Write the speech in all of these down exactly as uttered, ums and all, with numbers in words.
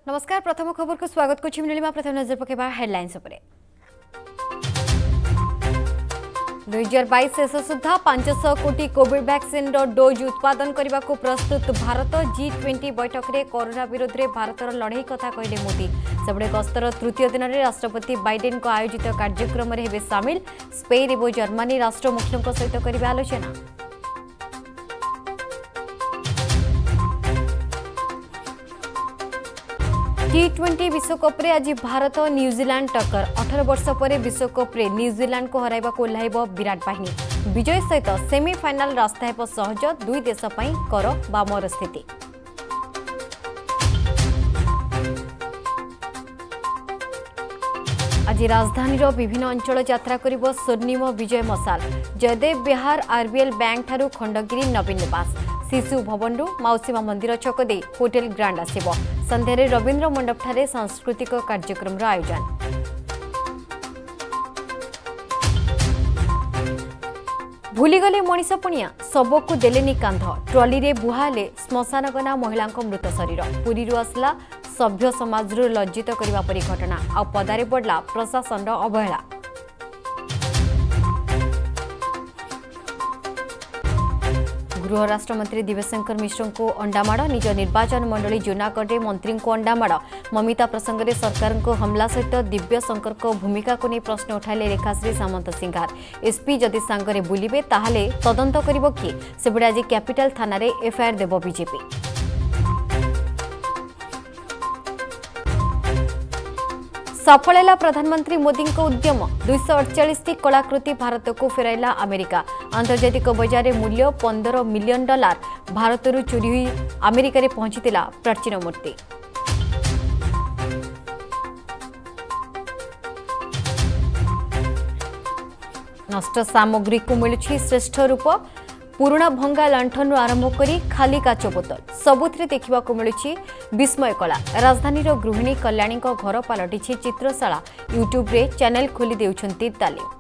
नमस्कार प्रथम खबर को स्वागत करछि नीलिमा। प्रथम नजर पकेबा हेडलाइंस उपरे। दुई हजार बाईस शेष सुधा पांच सौ कोटी कोविड वैक्सीन डोज उत्पादन करने को प्रस्तुत भारत। जी ट्वेंटी बैठक में कोरोना विरोध में भारतर लड़ई कथा कहले मोदी। सेबड़े गस्तर तृतीय दिन में राष्ट्रपति बाइडेन को आयोजित कार्यक्रम में हेबे सामिल। स्पेन और जर्मनी राष्ट्र मुख्यों सहित करेंगे आलोचना। टी ट्वेंटी विश्वकप रे आज भारत न्यूजीलैंड टक्कर। अठारह वर्ष पर विश्वकप रे न्यूजीलैंड को हराइबा को ओह्लाइब विराट बाहिनी। विजय सहित सेमीफाइनाल रास्ता हेब सहज। दुई देश पई कर बा मर स्थिति। आज राजधानी विभिन्न अंचल यात्रा करिब स्वर्णिम विजय मशाल। जयदेव बिहार आरबीएल बैंक ठारू खंडगिरी नवीन निवास। शिशु भवन मौसीमा मंदिर छक दे होटेल ग्रांड आसिब। संध्यारे रवींद्र मंडप ठारे सांस्कृतिक कार्यक्रम आयोजन। भूलीगले मनीष पुनिया शव को देलेनी कांध। ट्रली रे बुहाले श्मशान गना महिला मृत शरीर। पुरी आसला सभ्य समाज लज्जित करने परी घटना। आ पदारे बढ़ला प्रशासन अवहेला। गृह राष्ट्रमंत्री दिव्यशंकर मिश्र को अंडामाड़। निज निर्वाचन मंडली जूनागढ़ में मंत्री को अंडामाड़। ममिता प्रसंग में सरकार को हमला सहित दिव्यशंकर को भूमिका को नहीं प्रश्न उठाइले रेखाश्री सामंत सिंघार। एसपी जदि सांगरे बुलिबे ताहले तदंत करिबो किए? सेबडे आज कैपिटल थाना रे एफआईआर देबो बीजेपी। सफल है प्रधानमंत्री मोदी को उद्यम। दुईश अड़चाश कलाकृति भारत को फेराइला अमेरिका। आंतर्जातिक बजार मूल्य पंदर मिलियन डॉलर। भारत चोरी हुई अमेरिका पहुंची प्राचीन मूर्ति। नष्ट सामग्री को मिलुछि श्रेष्ठ रूप। पुराणा भंगा लंठन आरंभ करी खाली काच बोतल सबुथिरे देखा मिलुछि विस्मय कला। राजधानी गृहिणी कल्याणी घर पलटि चित्रशाला। यूट्यूब रे चैनल खोली देउछंती तालीम।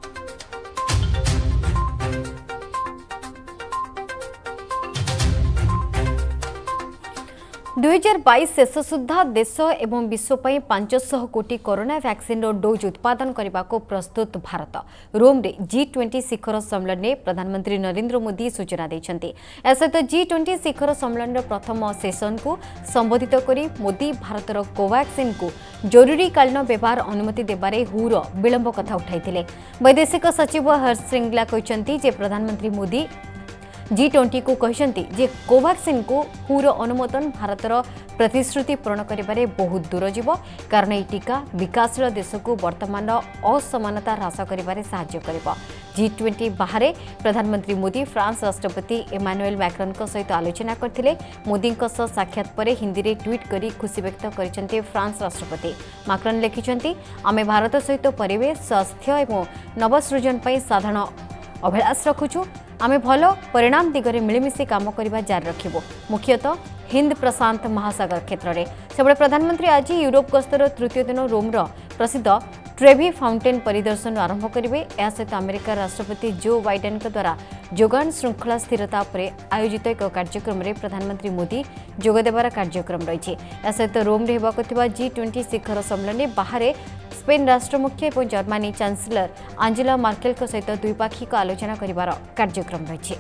दुई हजार बाईस शेष सुधा देश एवं विश्व पर पांच सौ कोटी कोरोना वैक्सीन डोज उत्पादन करने को प्रस्तुत भारत। रोम रे जी ट्वेंटी शिखर सम्मेलन में प्रधानमंत्री नरेंद्र मोदी सूचना देते। सहित जी ट्वेंटी शिखर सम्मेलन प्रथम सेशन को संबोधित करी मोदी भारतर कोवैक्सीन को जरूरीकालीन व्यवहार अनुमति देबारे हुर विलंब कथा उठाई। वैदेशिक सचिव हर्ष श्रृंगला कहते प्रधानमंत्री मोदी जी ट्वेंटी को कहते जे कोवैक्सीन को हुर अनुमोदन भारतर प्रतिश्रुति पूरण करिबारे बहुत दूर जीव। कारण यह टीका विकासशील देश को वर्तमान असमानता ह्रास करिबारे सहायता करिबो। जी ट्वेंटी बाहर प्रधानमंत्री मोदी फ्रांस राष्ट्रपति इमानुएल मैक्रोन सहित आलोचना करथिले। मोदी साक्षात पर हिंदी में ट्वीट करी खुशी व्यक्त करिसेंते फ्रांस राष्ट्रपति। मैक्रोन लिखिसेंते आमे भारत सहित परिवेश स्वास्थ्य और नवसृजन पर साधारण अभिलाष रखुछु। आमे भल परिणाम दिगरे मिलमिशी काम करबा जारी रखिबो, मुख्यतः हिंद प्रशांत महासागर क्षेत्र में। सेबड़े प्रधानमंत्री आज यूरोप गस्तर तृतीय दिन रोमर प्रसिद्ध ट्रेवी फाउंटेन परिदर्शन आरंभ करेंगे। यह सहित अमेरिका राष्ट्रपति जो बाइडेन द्वारा जोगान श्रृंखला स्थिरता पर आयोजित एक कार्यक्रम में प्रधानमंत्री मोदी जोगदेवार कार्यक्रम रही। यह सहित रोम रे हेबाकु थिबा जी ट्वेंटी शिखर सम्मेलन बाहर स्पेन राष्ट्रमुख्य और जर्मनी चांसलर आंजेला मार्केल सहित द्विपाक्षिक आलोचना करिवार कार्यक्रम रही।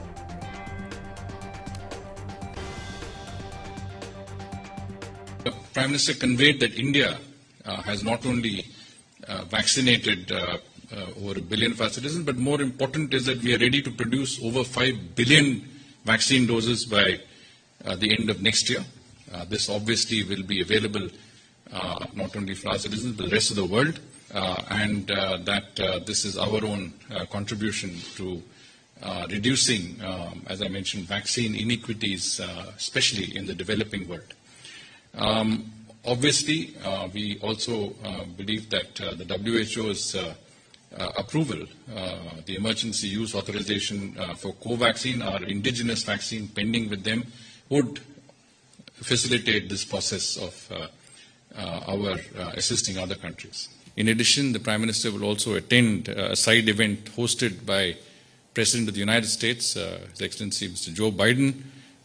The Prime Minister conveyed that India uh, has not only uh, vaccinated uh, uh, over a billion of our citizens, but more important is that we are ready to produce over five billion vaccine doses by uh, the end of next year. Uh, this obviously will be available uh, not only for our citizens, but the rest of the world, uh, and uh, that uh, this is our own uh, contribution to uh, reducing, um, as I mentioned, vaccine inequities, uh, especially in the developing world. Um, obviously, uh, we also uh, believe that uh, the W H O's uh, uh, approval, uh, the emergency use authorization uh, for Covaxin, our indigenous vaccine pending with them, would facilitate this process of uh, uh, our uh, assisting other countries. In addition, the Prime Minister will also attend uh, a side event hosted by President of the United States, uh, His Excellency Mister Joe Biden,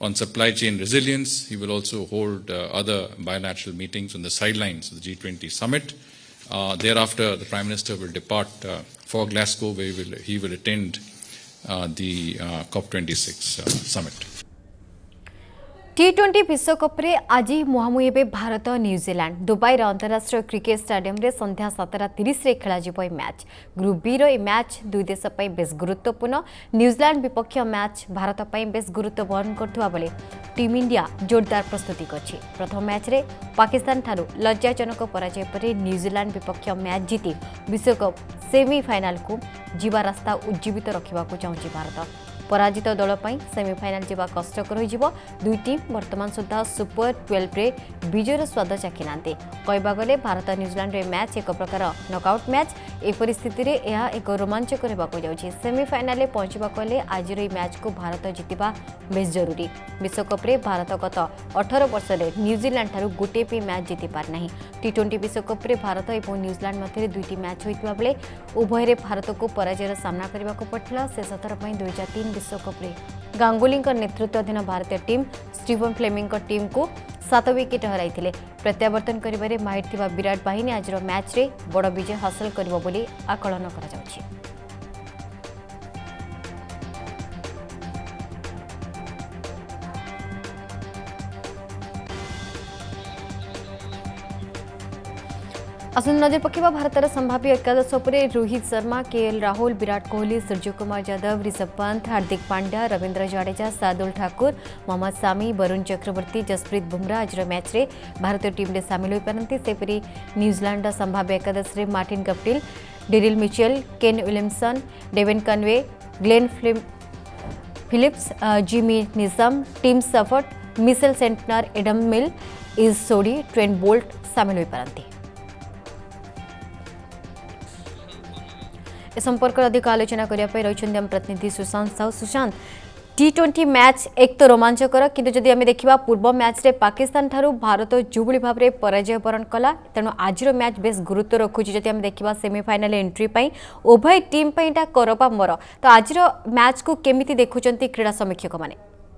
on supply chain resilience. He will also hold uh, other bilateral meetings on the sidelines of the G twenty summit. Uh, thereafter, the Prime Minister will depart uh, for Glasgow, where he will, he will attend uh, the uh, COP twenty-six uh, summit. T twenty विश्वकप रे आज मुहांमुही हे Bharat New Zealand Dubai अंतरराष्ट्रीय cricket stadium रे संध्या सातटा तीस रे खेला जिवो मैच ग्रुप बी रो मैच दुई देश पई बेस गुरुत्वपूर्ण न्यूजीलैंड विपक्ष मैच भारत पई बेस गुरुत्व वहन करथुवा बेले टीम इंडिया जोरदार प्रस्तुति करछि प्रथम मैच रे पाकिस्तान थारु लज्जाजनक पराजय पर न्यूजीलैंड विपक्ष मैच जीति विश्वकप सेमीफाइनल को जीवा रास्ता उज्जीवित रखिबा को चाहछि भारत पराजित दल पर सेमीफाइनल जावा कष्टकर हो दुई टीम वर्तमान सुधा सुपर ट्वेल्व रे विजयर स्वाद चाखी ना कहवा गले भारत न्यूजीलैंड मैच एक प्रकार नॉकआउट मैच ए परिस्थिति रे यह एक रोमांचकर होगाक जाउछि सेमीफाइनल पहुंचवा गले आज मैच को भारत जीतिबा बेस जरूरी विश्वकप रे भारत गत अठारह वर्ष रे न्यूजीलैंड ठारू गोटे भी मैच जीति पार नहीं टी ट्वेंटी विश्वकप रे भारत और न्यूजीलैंड मध्य दुईटी मैच होइतिबा बेले उभय रे भारत को पराजयर सामना करने को पड़ता शेष थर पर दुई हजार तीन विश्वकप रे गांगुली नेतृत्वाधीन भारतीय टीम स्टीफन फ्लेमिंग टीम को सात विकेट हराई प्रत्यावर्तन करिबारे माहिर थिबा विराट बाहिनी आज मैच रे बड़ विजय हासिल करिबो बोली आकलन करा जाउछि। आसन नजर पकेबा भारतर संभाव्य एकादश पर रोहित शर्मा केएल राहुल विराट कोहली सूर्य कुमार यादव ऋषभ पंत हार्दिक पांड्या रविंद्र जडेजा शार्दुल ठाकुर मोहम्मद सामी वरुण चक्रवर्ती जसप्रीत बुमराह आज मैच रे भारतीय टीम रे शामिल होई पारंती सेपरी न्यूजीलैंड संभाव्य एकादश रे Martin Guptill Daryl Mitchell Kane Williamson Devon Conway Glenn Phillips Jimmy Neesham team Seifert Mitchell Santner Adam Milne Ish Sodhi Trent Boult शामिल होई पारंती। ए संपर्क अधिक आलोचना करने रही आम प्रतिनिधि Sushant Sahu Sushant T twenty match एक तो रोमांचकर किंतु जदि आम देखा पूर्व मैच रे पाकिस्तान ठारू भारत जो भाव में पराजय वरण कला तेणु आज मैच बेस गुरुत्व रखुची जदि आम देखा सेमीफाइनल एंट्री पाई उभय टीम पाई करपा मर तो आज मैच को केमिति देखुचंती क्रीड़ा समीक्षक माने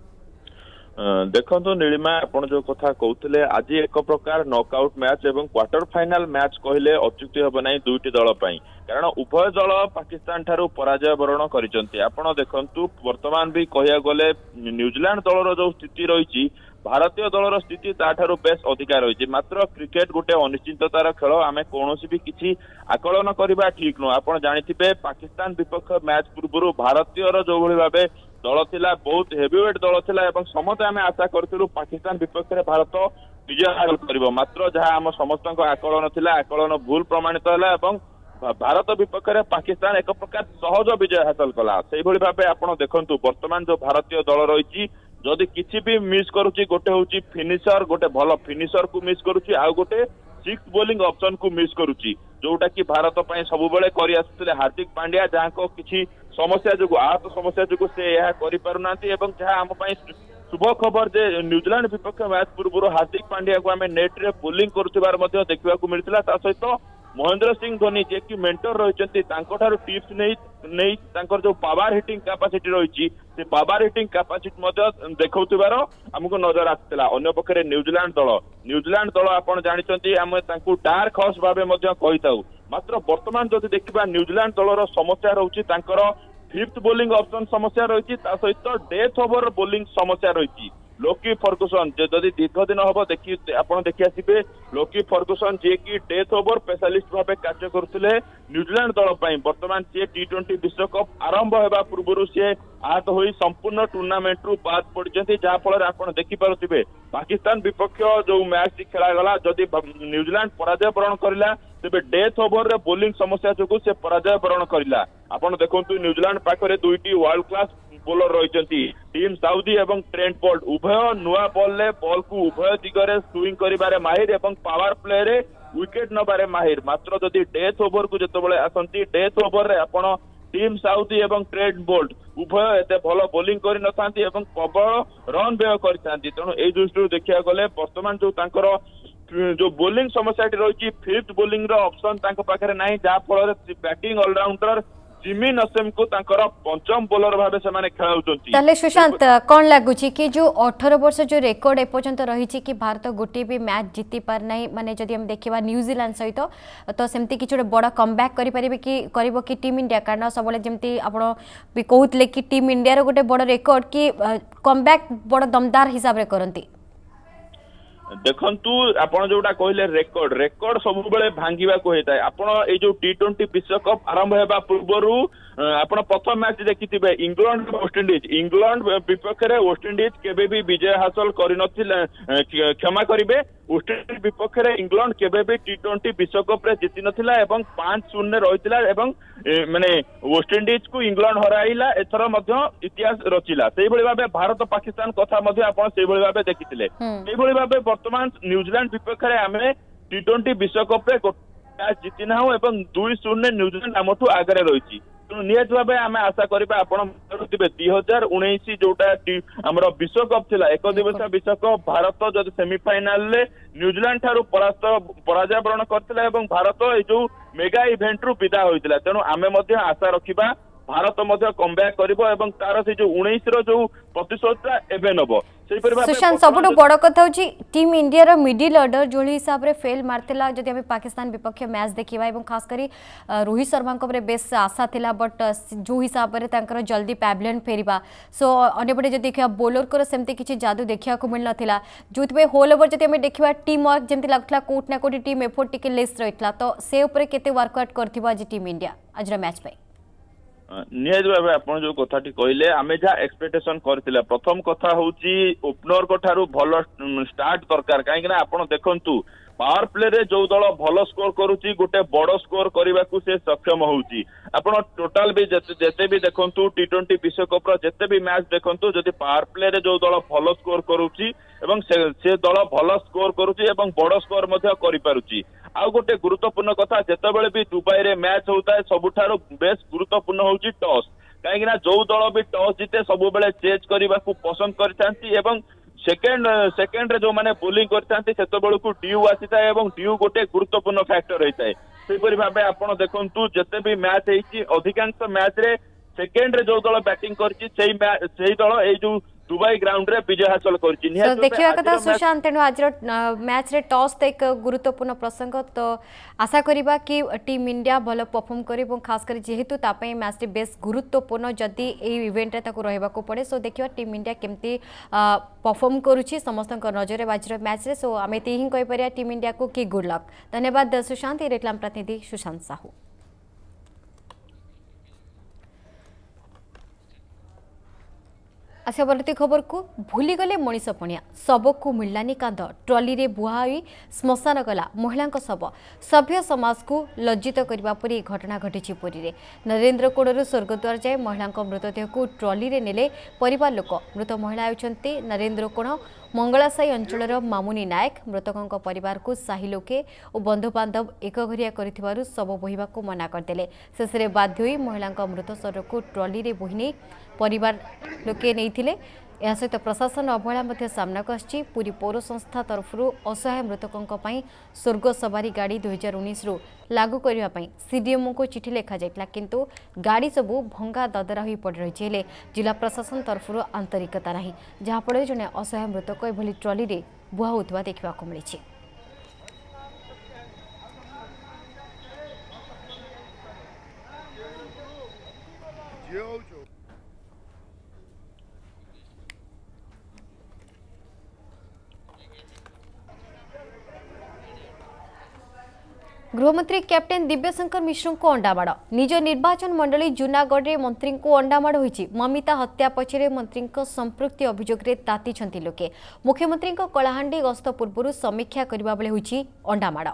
देखो नीलिमा आप जो कथा कहते आज एक प्रकार नॉकआउट मैच एवं क्वार्टर फाइनाल मैच कहले अत्युक्ति हम ना दुईटी दल कारण उभय दल पाकिस्तान ठारू पराजय वरण करिसेंती आपण देखंतु वर्तमान भी कहिया गले न्यूजीलैंड दलर जो स्थिति रही भारतीय दलर स्थिति ताठारू बेस अधिका रही मात्र क्रिकेट गोटे अनिश्चिततार खेल आम कौन भी किसी आकलन करवा ठीक नुह आप जानिथिबे पाकिस्तान विपक्ष मैच पूर्व भारतीय जो भाव दल थिला बहुत हेवीवेट दल थिला एवं समस्त आम आशा करूँ पाकिस्तान विपक्ष में भारत विजय हासिल कर मात्र जहाँ आम समस्त आकलन थिला आकलन भूल प्रमाणित है एवं भारत विपक्ष में पाकिस्तान एक प्रकार सहज विजय हासिल कला से भाव आप देखु वर्तमान जो भारतीय दल रही जदि किसी भी मिस करुच्ची गोटे हूँ फिनिशर गोटे भल फिनिशर को मिस करुच्ची आउ गोटे सिक्स बोलिंग ऑप्शन को मिस करुच्ची जोटा कि भारत पर सब कर आसुले हार्दिक पांड्या जहाँ को किसी समस्या जो आहत समस्या जो से यह करना जहाँ आम शुभ खबर जे न्यूजीलैंड विपक्ष मैच पूर्व हार्दिक पांड्या को आम नेट रे बोलिंग करुथिबार मध्ये देखिबाकू मिलथिला ता सहित महेंद्र सिंह धोनी जे कि मेंटर रहिचंती तांको ठारू टिप्स नै नै तांकर जो पावर हिटिंग कैपेसिटी रहिची से पावर हिटिंग कैपेसिटी मध्ये देखौथिबार हमको नजर आथिला अन्य पक्षरे न्यूजीलैंड दल न्यूजीलैंड दल आपण जानिचंती हम तांको डार्क हॉर्स भाबे मध्ये कहिताउ मात्र वर्तमान जदि देखिबा न्यूजीलैंड दलर समस्या रहउची तांकर फिफ्थ बोलिंग ऑप्शन समस्या रही सहित डेथ ओवर बोलिंग समस्या रही लोकी फर्गुसन जदि दीर्घ दिन हम देखी आप देखी आसबे लोकी फर्गुसन जी की डेथ ओवर स्पेशलिस्ट भाव कार्य करुले न्यूजीलैंड दल बर्तमान सी टी ट्वेंटी विश्वकप आरंभ होगा पूर्व सी आहत हो संपूर्ण टूर्णामेंट रु बाद पड़ते जहाँफल आप देखिपे पाकिस्तान विपक्ष जो मैच खेलागला जदि न्यूजीलैंड पराजय वरण करला तेरे डेथ ओवर रे बोलिंग समस्या जो से पराजय वरण करला आपण देखु न्यूजीलैंड पाखरे दुईटी वर्ल्ड क्लास बोलर रही टीम साउदी एवं ट्रेंट बोल्ट उभय नुआ बॉल ले बॉल को उभय दिगरे स्विंग करिबारे माहिर एवं पावर प्ले रे विकेट नबारे माहिर मात्र जदि डेथ ओवर को जतबेले आसंती डेथ ओवर रे आपण टीम साउदी एवं ट्रेंट बोल्ट उभय एते भल बोलिंग करि नथांती एवं प्रबल रन व्यय करिथांती तेणु एई दृष्टिରୁ देखिया गले वर्तमान जो तांकर जो बोलिंग समस्या रही फिफ्थ बोलिंग रो ऑप्शन तांको पाखरे नाही जा फल बैटिंग ऑलराउंडर जिमी नसीम को तांकर पंचम बोलर भाबे से माने खेलाउचंती। ताले सुशांत कोन लागुची कि जो अठारह वर्ष जो रेकॉर्ड एपर्यंत रही कि भारत गोटे भी मैच जीति पार नहीं माने जदि हम देखिबा न्यूजीलैंड सहित तो सेमती किछ बड़ा कमबैक करि परिबे कि करबो कि टीम इंडिया कारण सबले जेमती आपण भी कहउतले कि टीम इंडिया रो गोटे बड़ा रेकॉर्ड कि कमबैक बड़ा दमदार हिसाब रे करंती। देखंतु आपण जोटा कहले रेकॉर्ड रेकॉर्ड सब बेले भांगीबा को हेताय। आपण ए जो टी ट्वेंटी विश्वकप आरंभ हेबा पूर्वरु आपण प्रथम मैच देखिथिबे इंग्लैंड वेस्ट इंडीज इंग्लैंड विपक्ष रे वेस्ट इंडीज केबे भी विजय हासिल करि नथिले क्षमा करिवे वेस्ट इंडीज विपक्ष रे इंग्लैंड केबे भी टी ट्वेंटी विश्वकप रे जीति नथिला एवं पाँच शून्य रहितला एवं माने वेस्ट इंडीज को इंग्लैंड हराइला एथर मध्य इतिहास रचिला। सेहि भली भाबे भारत पाकिस्तान कथा मध्य आपण सेहि भली भाबे देखिथिले। सेहि भली भाबे वर्तमान न्यूजीलैंड विपक्ष रे आमे टी ट्वेंटी विश्वकप रे मैच जीति नाहु एवं दुई शून्य न्यूजीलैंड आमठू आगरे रहिछि। तेणु निहत भाव आम आशा करा आपण दुई हजार उन्नीस जोटा आमर विश्वकप थिला एक दिवसीय विश्वकप भारत जब सेमिफाइनाल न्यूजीलैंड ठारू परास्त पराजय वरण करथिला एवं भारत ए जो मेगा इवेंट रु विदा होइतिला। तेणु आमे मध्य आशा रखिबा भारत मध्य कमबैक करिवो एवं तार से जो उन्नीस रो जो प्रतिशतता एबे नबो। सुशांत सबुठ बड़ कथा होची टीम इंडिया रो मिडिल ऑर्डर जो हिसाब रे फेल मारतिला जदि हम पाकिस्तान विपक्ष मैच देखिबा एवं खास करी रोहित शर्मा को बेस आशा थिला बट जो हिसाब रे तांकर जल्दी पैवलियन फेरिबा सो अनेपटे जदि देखिबा बॉलर को सेमती किछि जादू देखिया को मिल नथिला जोथबे होल ओवर जदि हम देखिबा टीम वर्क जेमती लागतला कोट ना कोटी टीम एफर्ट टिके लेस रहितला तो से ऊपर केते वर्कआउट करथिबा जे टीम इंडिया आज रो मैच पे निहत भाव आप जो कथाटी कहले आम जहाँ एक्सपेक्टेशन करथिला प्रथम कथा होची ओपनर को ठारू भल स्टार्ट दरकार कहीं आप देखंतु पावर प्ले रे जो दल भल स्कोर करुची गोटे बड़ स्कोर करने को से सक्षम होउची। आपण टोटाल भी जेते भी देखंतु टी ट्वेंटी विश्वकप रो जेते भी मैच देखंतु जदि पावर प्ले रे जो दल भल स्कोर करुची एवं से, से दल भल स्कोर करुची एवं बड़ स्कोर मध्य करि पारुची। आउ गोटे गुरुत्वपूर्ण कथा जेतेबेले भी दुबई रे मैच होता है सबुठारो बेस गुरुत्वपूर्ण होउची टॉस कहीं जो दल भी टॉस जीते सब बेले चेज करने को पसंद करथांती एवं सेकेंड सेकेंड रे जो माने बोलिंग करथांती सेतेबेले को ड्यू आसीता एवं ड्यू गोटे गुरुत्वपूर्ण फैक्टर रहता है। सेपरि भाबे आपण देखंतु जते भी मैच हेची अधिकांश मैच रे सेकेंड रे जो दल बैटिंग करची सेही सेही दल ए जो दुबई ग्राउंड रे विजय हासिल करची। निहत so, देखिया कथा सुशांत तेणु आज मैच रे टॉस तो एक गुरुत्वपूर्ण प्रसंग तो आशा करिबा कि टीम इंडिया भल परफॉर्म करिबो खास कर जेहेतु तापई मैच रे बेस गुरुत्वपूर्ण जदि ए इवेंट रे ताको रहबा को पड़े सो देखिया टीम इंडिया केमती परफॉर्म करूची समस्त नजर आज मैच रे सो आमे ते ही कहि परिया टीम इंडिया को कि गुड लक। धन्यवाद सुशांत रेक्लाम प्रतिनिधि सुशांत साहू। आशा परवर्ती खबर को भूली गले मनीष पणिया शव को मिललानी कांद ट्रॉली रे बुहाई श्मशान गला महिला शव सभ्य समाज को लज्जित करने परी घटना घटी पुरी रे नरेंद्र कोड़ू स्वर्गद्वार जाए महिला मृतदेह को ट्रॉली रे नेले परिवार लोक मृत महिला होती नरेंद्र कोण मंगलासाई अंचल मामुनी नायक मृतकों परिवार को साही लोके और बंधुबांधव एक घरिया कर शव बोहिबा को मना करदे शेष में बाध्य होई महिला मृत शरीर को ट्रॉली रे बोही परिवार लोके नहीं यह सहित प्रशासन अवहेला सामना आसी पुरी पौर संस्था तरफ असहाय मृतकों स्वर्ग सवारी गाड़ी दुई हजार उन्नीस रु लागू करने सीडीएमओ को चिठी लिखा जाइला किंतु गाड़ी सबू भंगा ददरा हो पड़ रही जिला प्रशासन तरफ आंतरिकता नहीं जहाँफल जड़े असहाय मृतक एभली ट्रॉली रे बुहा होता देखा मिली। गृहमंत्री कैप्टेन दिव्यशंकर मिश्र को अंडामाड़ निज निर्वाचन मंडली जूनागढ़ में मंत्री को अंडामाड़ होईछि। ममिता हत्या पछरे मंत्री संपृक्ति अभियोग रे ताती लोके मुख्यमंत्री कलाहांडी गस्त पूर्व समीक्षा करबा बेले होईछि अंडामाड़।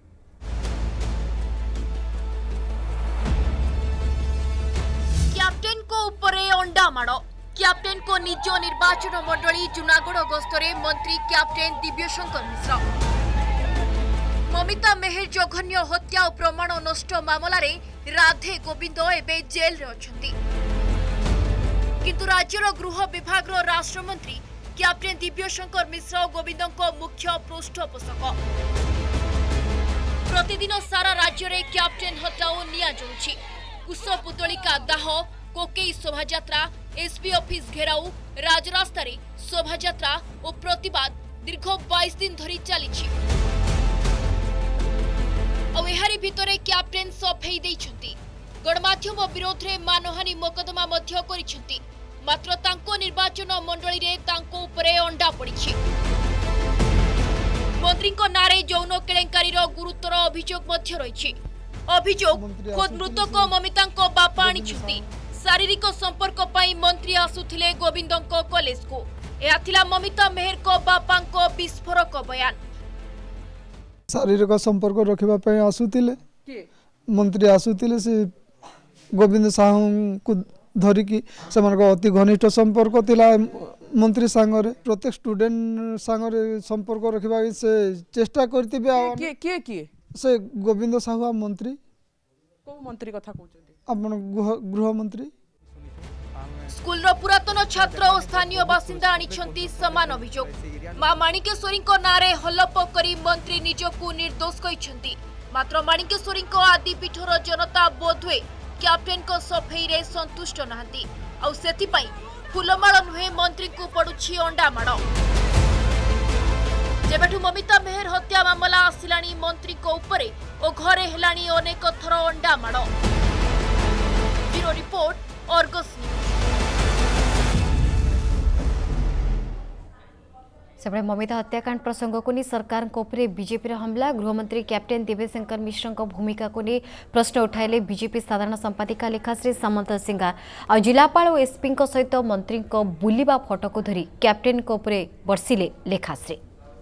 कैप्टेन को ऊपरे अंडामाड़ कैप्टेन को निज निर्वाचन मंडली जूनागढ़ गस्तरे मंत्री कैप्टेन दिव्यशंकर मिश्र ममिता मेहर जघन्य हत्या और प्रमाण नष्ट मामला रे राधे गोविंद एबे जेल रे अछंती किंतु राज्यर गृह विभाग रो राष्ट्रमंत्री कैप्टेन दिव्यशंकर मिश्र और गोविंद को मुख्य पृष्ठपोषक प्रतिदिन सारा राज्य रे कैप्टेन हत्या और निया जोछि कुशपुतलिका दाह कोकेई शोभायात्रा एसपी ऑफिस घेराऊ राजरास्ता शोभायात्रा और प्रतिवाद दीर्घ बाईस दिन धरी चली एहारी भितरे कैप्टेन सफेई देइछंती गणमाध्यम विरोध में मानहानि मोकदमा मध्य करिछंती मात्र तांको निर्वाचन मंडली रे तांको उपरे अंडा पड़िछि मंत्री नारे यौन केलेंकारीर गुरुतर अभियोग मध्य रही अभियोग खुद मृतक ममिता बापा आनी शारीरिक संपर्क पाई मंत्री आसुथिले गोविंदंको कॉलेज को यह थिला ममिता मेहर को बापा को विस्फोरक बयान शारीरिक संपर्क रखिबा पय आसुथिले मंत्री आसुथिले से गोविंद साहू को धरिकी से अति घनिष्ठ संपर्क थिला मंत्री सांगरे प्रत्येक स्टूडेंट सांगरे संपर्क रखिबा से चेष्टा करती के के के से गोविंद साहू मंत्री को मंत्री कथा कहउछथि अपन गृह मंत्री स्कूल रो पुरातन छात्र और स्थानीय बासिंदा आनिछंती समान अभियोग मां माणिकेश्वरी को नारे हल्लप करी मंत्री निजकु निर्दोष कहिछंती मात्र माणिकेश्वरी को आदि पीठर जनता बोधवे कैप्टेन को सफेई रे संतुष्ट नहंती आ सेति पई फुलमाଳ नुहे मंत्री को पड़ुछि अंडा माड़ जेबेठु ममिता मेहर हत्या मामला आसिलाणी मंत्री को उपरे ओ घरे हेलाणी अनेक थर अंडा माड़ ब्यूरो रिपोर्ट अर्गस न्यूज सेपटे ममिता हत्याकांड प्रसंग को नहीं सरकार बीजेपी हमला गृहमंत्री कैप्टेन दिव्यशंकर मिश्र भूमिका को नहीं प्रश्न उठाइले बीजेपी साधारण संपादिका लेखाश्री सामंत सिंगार आ जिलापाल और एसपी सहित मंत्री बुलिबा फटो को धरी कैप्टेन बर्षिले लेखाश्री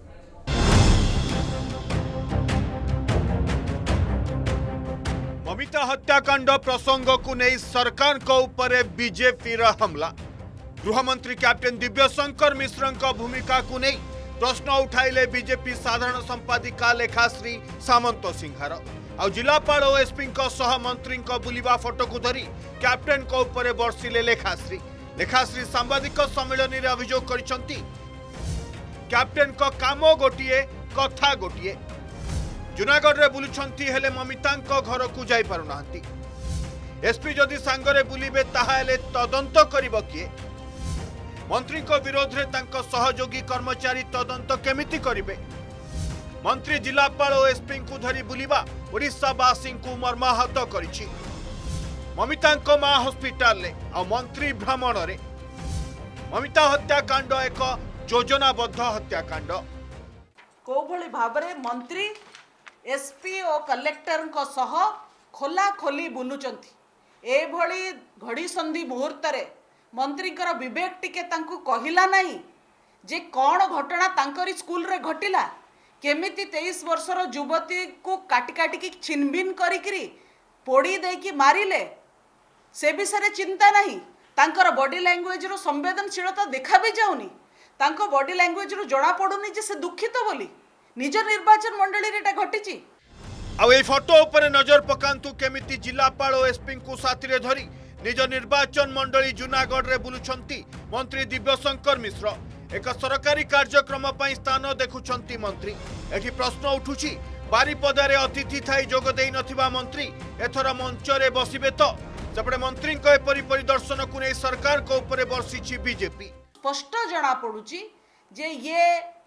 ममिता हत्याकांड प्रसंग को नहीं सरकार को ऊपर बीजेपी हमला गृहमंत्री कैप्टेन दिव्यशंकर मिश्र भूमिका को नहीं प्रश्न उठाइले बीजेपी साधारण संपादिका लेखाश्री सामंत सिंहार आ जिलापाल और एसपी सह मंत्री बुलिबा फटो को धरी कैप्टेन को ऊपर बर्षिले लेखाश्री लेखाश्री सांबादिक सम्मेलन में अभियोग करिसंती कैप्टेन को काम गोटिए कथा गोटिए जूनागढ़ रे बुलुछंती हेले ममिता घर को जाई पारु नाहंती एसपी जदि सांगरे बुलिबे ताहाले तदंत करिब किए मंत्री को विरोध रे तांको सहयोगी कर्मचारी तदंत केमिति करिवे मंत्री जिलापाल और एसपी को धरी बुलिबा ओडिशावासी को मर्माहत करिछि ममिता को मां हॉस्पिटल ले आ मंत्री भ्रमण रे ममिता हत्याकांड एक योजनाबद्ध हत्याकांड को भली भाबरे मंत्री एसपी और कलेक्टर को सह खोला खोली बुलुचंती ए भली घड़ी संधि मुहूर्त रे मंत्री विवेक टिके तांकु कहिला नहीं जे कौन घटना तांकरी स्कूल रे घटिला केमिति तेईस वर्षर युवती को काटी काटी की छिनबिन करिकरी पोड़ी देकी मारिले से विषय चिंता नहीं तांकर बॉडी लैंग्वेज रो संवेदनशीलता देखा भी जाउनी तांको बॉडी लैंग्वेज रो जणा पडुनी जे से दुखित बोली निज निर्वाचन मंडली रे घटिची आ ए फोटो ऊपर नजर पकांतु केमिति जिलापाल और एसपी को साथी रे धरी निज निर्वाचन मंडली जूनागढ़ रे बुलुछंती मंत्री दिव्यशंकर मिश्र एक सरकारी कार्यक्रम पर स्थान देखुछंती मंत्री एठी प्रश्न उठुछि बारिपदारे अतिथि थाई जोग देई नथिबा मंत्री एथर मंच रे बसिबे तो सेपटे मंत्री को एपरि परिदर्शन को नै सरकार को ऊपर बर्षिछि बीजेपी स्पष्ट जना पडुछि जे ये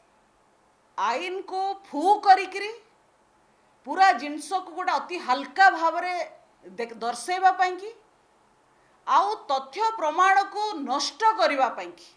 आईन को फू करिकरी पूरा जिनस को गोटे अति हल्का भाव रे दर्शेबा पाई की आउ तथ्य प्रमाण को नष्ट करबा पाई की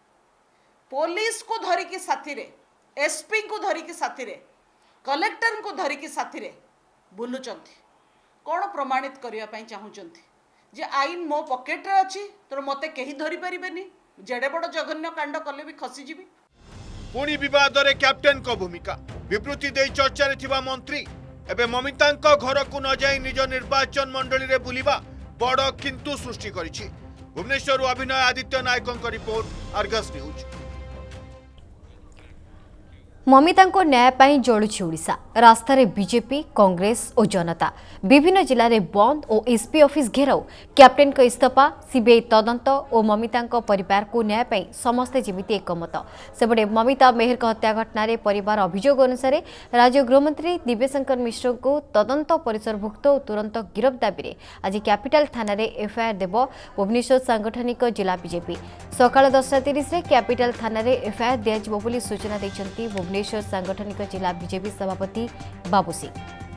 पुलिस को धरिकी साथी रे एसपी को धरिकी साथी रे कलेक्टर को धरिकी साथी रे बुलुचंती कौन प्रमाणित करबा पाई चाहुचंती जे आईन मो पॉकेट रे अछि तो मते केही धरि परिबेनी जेडे बड़ जघन्य कांड कले भी खसी जीवी पुणी विवाद रे कैप्टेन को भूमिका विवृत्ति दे चर्चा रे थिबा मंत्री एबे ममिता घर को न जाई निज निर्वाचन मंडली रे बुलिबा बड़ किंतु सृष्टि करिछि भुवनेश्वर अभिनय आदित्य नायकों रिपोर्ट अर्गस न्यूज ममिता न्याय पाई जलुछि ओडिशा रास्तार बीजेपी कांग्रेस और जनता विभिन्न जिले में बंद और एसपी ऑफिस घेराव कैप्टेन को इस्तफा सीबीआई तदंत और ममिता परिवार को न्याय पाई समस्ते जेमिति एकमत सेपटे ममिता मेहर हत्या घटन परिवार अभियोग अनुसार राज्य गृहमंत्री दिव्यशंकर मिश्र को तदंत परिसरभुक्त और तुरंत गिरफ दाबी में आज कैपिटाल थाना एफआईआर देव भुवनेश्वर सांगठनिक जिला बीजेपी सकाल दसटा तीस कैपिटाल थाना एफआईआर दिया सूचना देते भुवनेश्वर सांगठनिक जिला बीजेपी सभापति बाबू सिंह।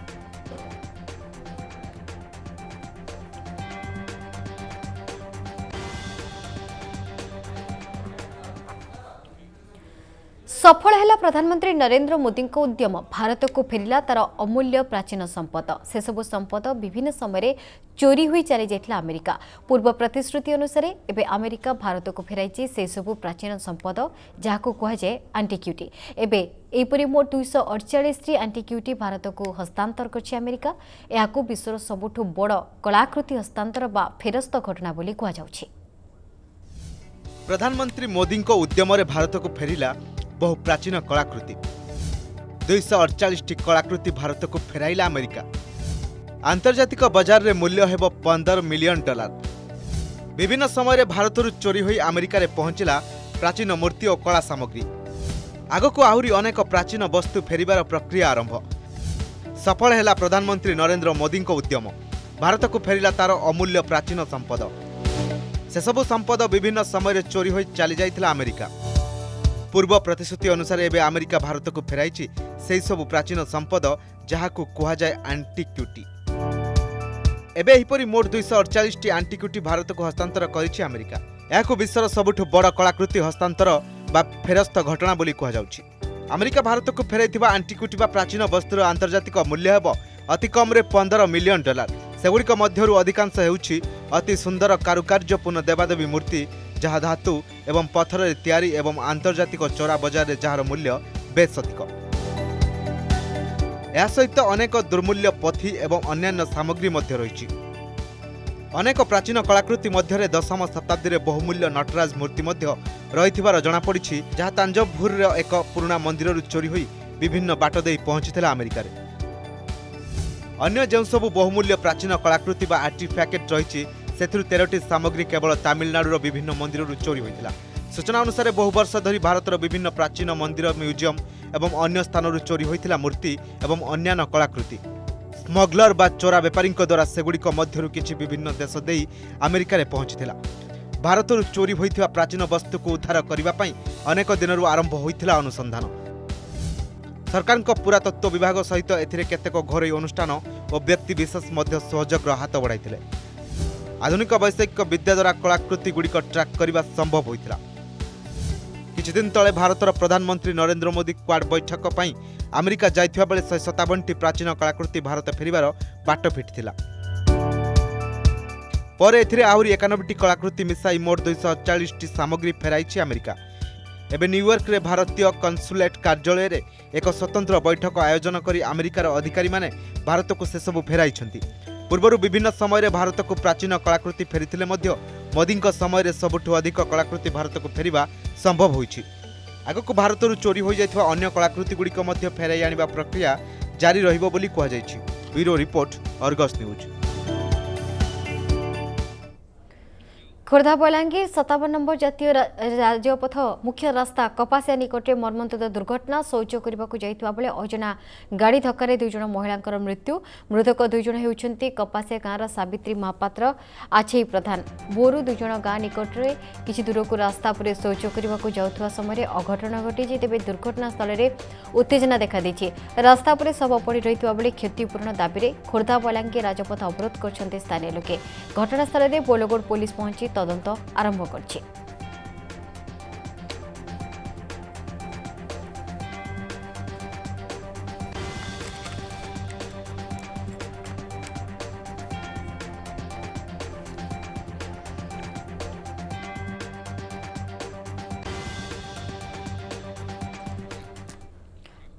सफल है प्रधानमंत्री नरेंद्र मोदी उद्यम भारत को फेरिला तार अमूल्य प्राचीन संपद से सब संपद विभिन्न समय चोरी हुई चली जाइथिला अमेरिका पूर्व प्रतिश्रुति अनुसार एबे अमेरिका भारत को फेराई से सब प्राचीन संपद जहां कहुए आंटिक्यूटी एबे एपरी मोट दुईश अड़चाश टी आंटिक्यूटी भारत को हस्तांतर कर अमेरिका यह विश्वर सबुठ बड़ कलाकृति हस्तांतर बा फेरस्त घटना बोली कहुछि। प्रधानमंत्री मोदी उद्यम रे भारत को फेरिला बहु प्राचीन कलाकृति दुईश अड़चाश टी कलाकृति भारत को फेराइला अमेरिका आंतर्जातिक बाजार रे मूल्य हेब पंदर मिलियन डॉलर विभिन्न समय भारत चोरी होई अमेरिका रे पहुंचला प्राचीन मूर्ति और कला सामग्री आगको आहुरी अनेक प्राचीन वस्तु फेरिबार प्रक्रिया आरंभ सफल है प्रधानमंत्री नरेंद्र मोदी उद्यम भारत को फेरिला तार अमूल्य प्राचीन संपद से सबु संपद विभिन्न समय चोरी होई चली जाइथिला अमेरिका पूर्व प्रतिश्रुति अनुसार एबे अमेरिका भारत को फेराई से सबु प्राचीन संपद जहाँ को कहुए आंटिक्यूटी एबे एहिपरि मोट दुईश अड़चाश टी आंटिक्यूटी भारत को हस्तांतर करिछि अमेरिका यह विश्वर सबुठ बड़ कलाकृति हस्तांतर बा फेरस्त घटना बोली कहुछि। अमेरिका भारत को फेराइथिबा आंटिक्यूटी बा प्राचीन वस्तुर आंतर्जातिक मूल्य हेब अति कम रे पंदर मिलियन डॉलर सेगुड़िक मध्यरु अधिकांश हेउछि अति सुंदर कारुकार्यपूर्ण देवादेवी मूर्ति जहाँ धातु एवं पत्थर रे तैयारी एवं आंतर्जातिक चोरा बजार रे जहार मूल्य बेस अधिक या सहित अनेक दुर्मूल्य पथी एवं अन्यान्य सामग्री मध्य रही अनेक प्राचीन कलाकृति मध्य दशम शताब्दी रे बहुमूल्य नटराज मूर्ति मध्य रही जना पड़ी जहाँ तांजभूर एक पुराना मंदिर चोरी हुई विभिन्न बाट दे पहुंची अमेरिका रे अन्य जो सबु बहुमूल्य प्राचीन कलाकृति बा आर्टिफैक्ट रही से तेरह सामग्री केवल तमिलनाडुर विभिन्न मंदिर चोरी होता सूचना अनुसार बहु वर्ष धरी भारतर विभिन्न प्राचीन मंदिर म्यूजियम एवं अन्य स्थान चोरी होता मूर्ति एवं अन्यान्य कलाकृति स्मगलर बा चोरा बेपारी द्वारा सेगुड़िक मध्यरु किछि विभिन्न देश दे अमेरिका रे पहुंची भारत चोरी होता प्राचीन वस्तु को उद्धार करने अनेक दिन आरंभ होता अनुसंधान सरकार पुरातत्व विभाग सहित एथिरे केतेक घरोई अनुष्ठान और व्यक्ति विशेष सहयोग हाथ बढ़ाई आधुनिक वैषयिक विद्या द्वारा कलाकृति गुड़िक ट्रैक करने संभव होता किछि दिन तले भारतर प्रधानमंत्री नरेंद्र मोदी क्वाड बैठक पर अमेरिका जाइथिबा बेले शहे सतावन टी प्राचीन कलाकृति भारत फेरिबार बाट फिटिथिला पर एथिरे आहुरी एकानबे टी कलाकृति मिसाई मोट दुईश अड़चाश टी सामग्री फेराई अमेरिका एबे न्यूयॉर्क रे भारतीय कन्सुलेट कार्यालय रे एक स्वतंत्र बैठक आयोजन करी अमेरिकार अधिकारी माने भारत को से सबु फेराई पूर्व विभिन्न समय भारत को प्राचीन कलाकृति फेरी मोदी समय सबुठ अधिक कलाकृति भारत को फेरिबा संभव होइछि आगक भारत चोरी हो जाइथिबा अन्य कलाकृति गुड़िक मध्य फेराई आनिबा प्रक्रिया जारी रहिबो बोली कहा जाइछि। Bureau report Argus news. Khordha Balangir सतावन नंबर जातीय राजपथ मुख्य रास्ता कपासिया निकटे मर्मन्तुद दुर्घटना शौच करने जाइथिबा बेले अजना गाड़ी धक्कार दुई जन महिला मृत्यु मृतक दुई जन होउछन्ती कपासिया गाँवर सावित्री महापात्र आछेई प्रधान बोरू दुई जन गाँ निकटरे किछि दूर को रास्ता पर शौच करने जाउथुवा समय अघटन घटी तेबे दुर्घटना स्थल में उत्तेजना देखा देछि रास्ता पर शव पड़ी रहिथिबा बेले क्षतिपूर्ण दाबी रे खोर्धा बलांगीर राजपथ अवरोध करछन्ते स्थानीय लोके घटनास्थल में बोलगोड़ पुलिस पहुंची तदंत आरंभ करछि।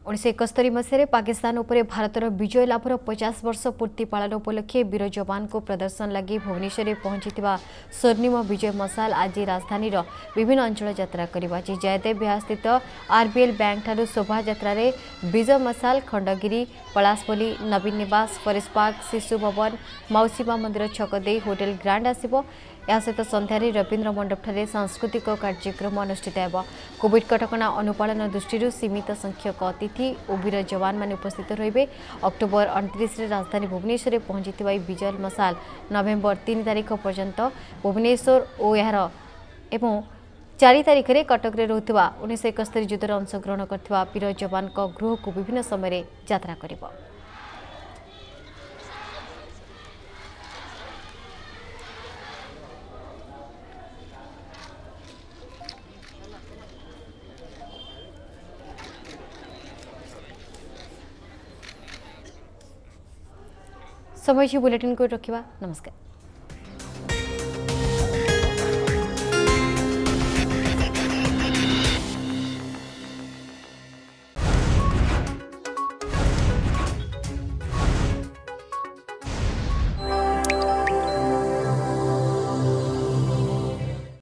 उन्नीस एकस्तरी मसीह पाकिस्तान उपरे भारतर विजय लाभर पचास वर्ष पूर्ति पालन उपलक्षे वीर जवान को प्रदर्शन लगी भुवनेश्वर में पहुंची स्वर्णिम विजय मसाल आज राजधानी विभिन्न अंचल यात्रा करवा जयदेव विहार स्थित आरबीएल बैंक ठारू शोभा यात्रा विजय मसाल खंडगिरी पलासपल्ली नवीन निवास फरेस्ट पार्क शिशु भवन मौसीमा मंदिर छक दे होटेल ग्रांड आसिबो। या सहित संध्यारे रवींद्र मंडप ठारे सांस्कृतिक कार्यक्रम अनुष्ठित हेब। कोविड कटकणा अनुपालन दृष्टि सीमित संख्यक अतिथि और वीर जवान माने उपस्थित रहिबे। अक्टोबर उनतीस राजधानी भुवनेश्वर में पहुंची विजय मसाल नवेम्बर तीन तारिख पर्यंत भुवनेश्वर और यार एवं चार तारिख में कटक में रोकवा उन्नीस एकस्तरी युद्धर अंशग्रहण करथिबा वीर जवान गृह को विभिन्न समय यात्रा करिबो। समय बुलेटिन को रखिबा। नमस्कार।